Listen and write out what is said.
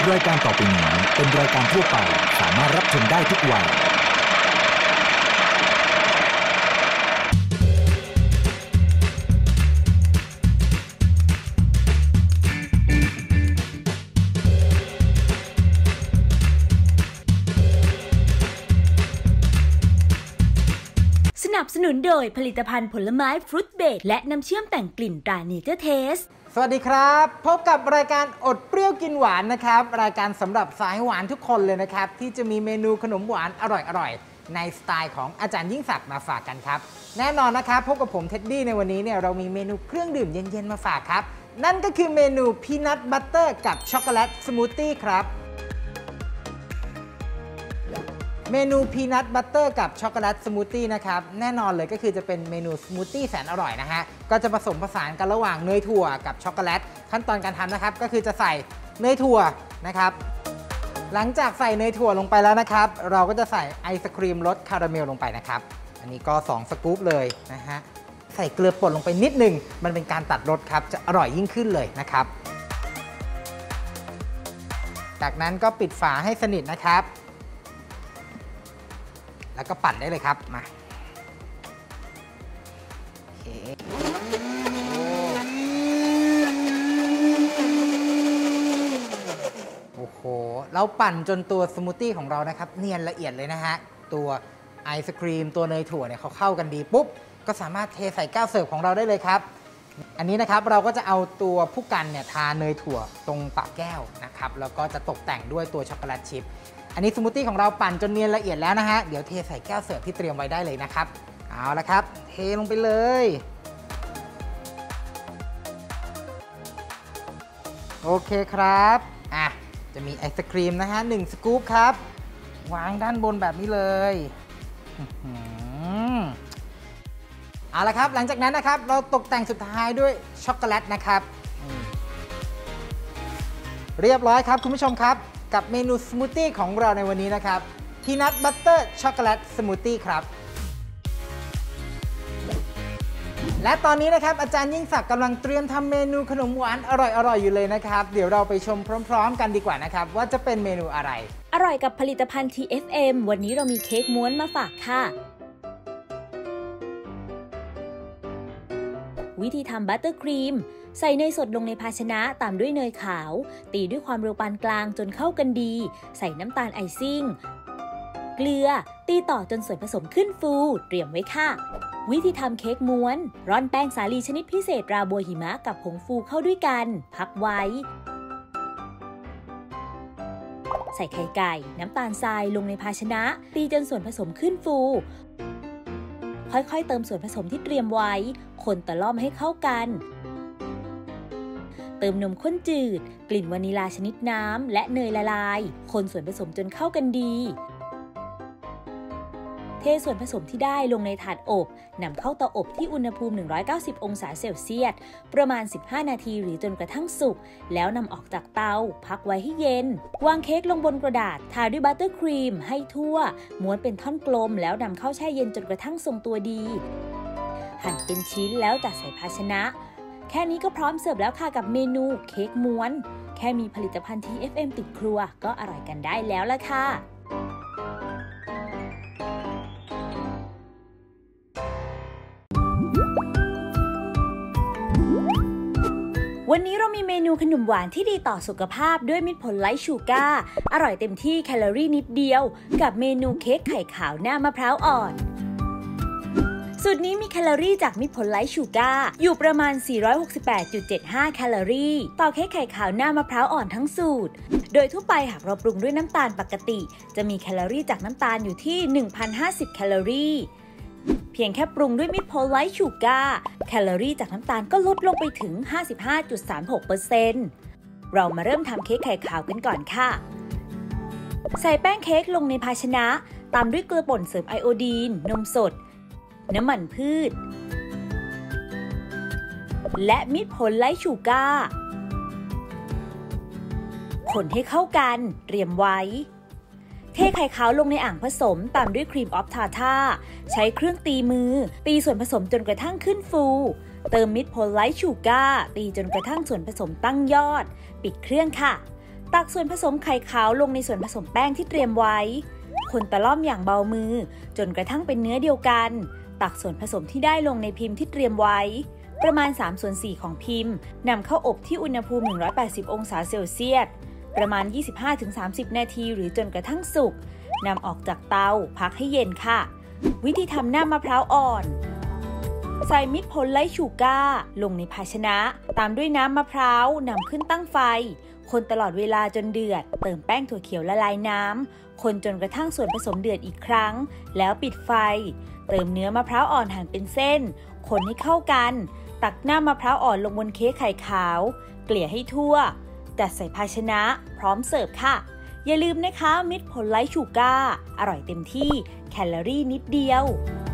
รายการต่อไปนี้เป็นรายการทั่วไปสามารถรับชมได้ทุกวัยสนับสนุนโดยผลิตภัณฑ์ผลไม้ฟรุตเบรดและน้ำเชื่อมแต่งกลิ่นตราเนเจอร์เทสสวัสดีครับพบกับรายการอดเปรี้ยวกินหวานนะครับรายการสำหรับสายหวานทุกคนเลยนะครับที่จะมีเมนูขนมหวานอร่อยๆในสไตล์ของอาจารย์ยิ่งศักดิ์มาฝากกันครับแน่นอนนะครับพบกับผมเท็ดดี้ในวันนี้เนี่ยเรามีเมนูเครื่องดื่มเย็นๆมาฝากครับนั่นก็คือเมนูพีนัทบัตเตอร์กับช็อกโกแลตสมูทตี้ครับเมนูพีนัทบัตเตอร์กับช็อกโกแลตสมูทตี้นะครับแน่นอนเลยก็คือจะเป็นเมนูสมูทตี้แสนอร่อยนะฮะก็จะผสมผสานกันระหว่างเนยถั่วกับช็อกโกแลตขั้นตอนการทำนะครับก็คือจะใส่เนยถั่วนะครับหลังจากใส่เนยถั่วลงไปแล้วนะครับเราก็จะใส่ไอศครีมรสคาราเมลลงไปนะครับอันนี้ก็2สกู๊ปเลยนะฮะใส่เกลือป่นลงไปนิดนึงมันเป็นการตัดรสครับจะอร่อยยิ่งขึ้นเลยนะครับจากนั้นก็ปิดฝาให้สนิทนะครับแล้วก็ปั่นได้เลยครับมาโอเคโอ้โหเราปั่นจนตัวสมูทตี้ของเรานะครับเนียนละเอียดเลยนะฮะตัวไอศครีมตัวเนยถั่วเนี่ยเขาเข้ากันดีปุ๊บก็สามารถเทใส่แก้วเสิร์ฟของเราได้เลยครับอันนี้นะครับเราก็จะเอาตัวผู้กันเนี่ยทาเนยถั่วตรงปากแก้วนะครับแล้วก็จะตกแต่งด้วยตัวช็อกโกแลตชิพอันนี้สมูทตี้ของเราปั่นจนเนียนละเอียดแล้วนะฮะเดี๋ยวเทใส่แก้วเสิร์ฟที่เตรียมไว้ได้เลยนะครับเอาละครับเทลงไปเลยโอเคครับจะมีไอศครีมนะฮะ1สกู๊ปครับวางด้านบนแบบนี้เลยเอาละครับหลังจากนั้นนะครับเราตกแต่งสุดท้ายด้วยช็อกโกแลตนะครับเรียบร้อยครับคุณผู้ชมครับกับเมนูสมูทตี้ของเราในวันนี้นะครับพีนัทบัตเตอร์ช็อกโกแลตสมูทตี้ครับและตอนนี้นะครับอาจารย์ยิ่งศักดิ์กำลังเตรียมทำเมนูขนมหวานอร่อยอยู่เลยนะครับเดี๋ยวเราไปชมพร้อมๆกันดีกว่านะครับว่าจะเป็นเมนูอะไรอร่อยกับผลิตภัณฑ์ TFM วันนี้เรามีเค้กม้วนมาฝากค่ะวิธีทำบัตเตอร์ครีมใส่เนยสดลงในภาชนะตามด้วยเนยขาวตีด้วยความเร็วปานกลางจนเข้ากันดีใส่น้ำตาลไอซิ่งเกลือตีต่อจนส่วนผสมขึ้นฟูเตรียมไว้ค่ะวิธีทำเค้กม้วนร่อนแป้งสาลีชนิดพิเศษราบัวหิมะกับผงฟูเข้าด้วยกันพักไว้ใส่ไข่ไก่น้ำตาลทรายลงในภาชนะตีจนส่วนผสมขึ้นฟูค่อยๆเติมส่วนผสมที่เตรียมไว้คนตะล่อมให้เข้ากันเติมนมข้นจืดกลิ่นวานิลาชนิดน้ำและเนยละลายคนส่วนผสมจนเข้ากันดีเทส่วนผสมที่ได้ลงในถาดอบนำเข้าเตาอบที่อุณหภูมิ190องศาเซลเซียสประมาณ15นาทีหรือจนกระทั่งสุกแล้วนำออกจากเตาพักไว้ให้เย็นวางเค้กลงบนกระดาษทาด้วยบัตเตอร์ครีมให้ทั่วม้วนเป็นท่อนกลมแล้วนำเข้าแช่เย็นจนกระทั่งทรงตัวดีหั่นเป็นชิ้นแล้วจัดใส่ภาชนะแค่นี้ก็พร้อมเสิร์ฟแล้วค่ะกับเมนูเค้กม้วนแค่มีผลิตภัณฑ์ TFM ติดครัวก็อร่อยกันได้แล้วล่ะค่ะวันนี้เรามีเมนูขนมหวานที่ดีต่อสุขภาพด้วยมิตรผลไร้ชูการ์อร่อยเต็มที่แคลอรี่นิดเดียวกับเมนูเค้กไข่ขาวหน้ามะพร้าวอ่อนสูตรนี้มีแคลอรี่จากมิตรผลไร้ชูการ์อยู่ประมาณ 468.75 แคลอรี่ต่อเค้กไข่ขาวหน้ามะพร้าวอ่อนทั้งสูตรโดยทั่วไปหากเราปรุงด้วยน้ำตาลปกติจะมีแคลอรี่จากน้ำตาลอยู่ที่ 1,050 แคลอรี่เพียงแค่ปรุงด้วยมิตรผลไร้ชูการ์แคลอรี่จากน้ำตาลก็ลดลงไปถึง 55.36% เรามาเริ่มทำเค้กไข่ขาวกันก่อนค่ะใส่แป้งเค้กลงในภาชนะตามด้วยเกลือป่นเสริมไอโอดีนนมสดน้ำมันพืชและมิตรผลไร้ชูการ์คนให้เข้ากันเตรียมไว้เทไข่ขาวลงในอ่างผสมตามด้วยครีมออฟทาร์ ใช้เครื่องตีมือตีส่วนผสมจนกระทั่งขึ้นฟูเติมมิตรผลไร้ชูการ์ตีจนกระทั่งส่วนผสมตั้งยอดปิดเครื่องค่ะตักส่วนผสมไข่ขาวลงในส่วนผสมแป้งที่เตรียมไว้คนตะล่อมอย่างเบามือจนกระทั่งเป็นเนื้อเดียวกันตักส่วนผสมที่ได้ลงในพิมพ์ที่เตรียมไว้ประมาณ3/4ของพิมพ์นำเข้าอบที่อุณหภูมิ180องศาเซลเซียสประมาณ 25-30 นาทีหรือจนกระทั่งสุกนำออกจากเตาพักให้เย็นค่ะวิธีทำน้ำมะพร้าวอ่อนใส่มิตรผลไลท์ชูการ์ลงในภาชนะตามด้วยน้ำมะพร้าวนำขึ้นตั้งไฟคนตลอดเวลาจนเดือดเติมแป้งถั่วเขียวละลายน้ำคนจนกระทั่งส่วนผสมเดือดอีกครั้งแล้วปิดไฟเติมเนื้อมะพร้าวอ่อนหั่นเป็นเส้นคนให้เข้ากันตักน้ำมะพร้าวอ่อนลงบนเค้กไข่ขาวเกลี่ยให้ทั่วจัดใส่ภาชนะพร้อมเสิร์ฟค่ะอย่าลืมนะคะมิตรผลไลท์ชูการ์อร่อยเต็มที่แคลอรี่นิดเดียว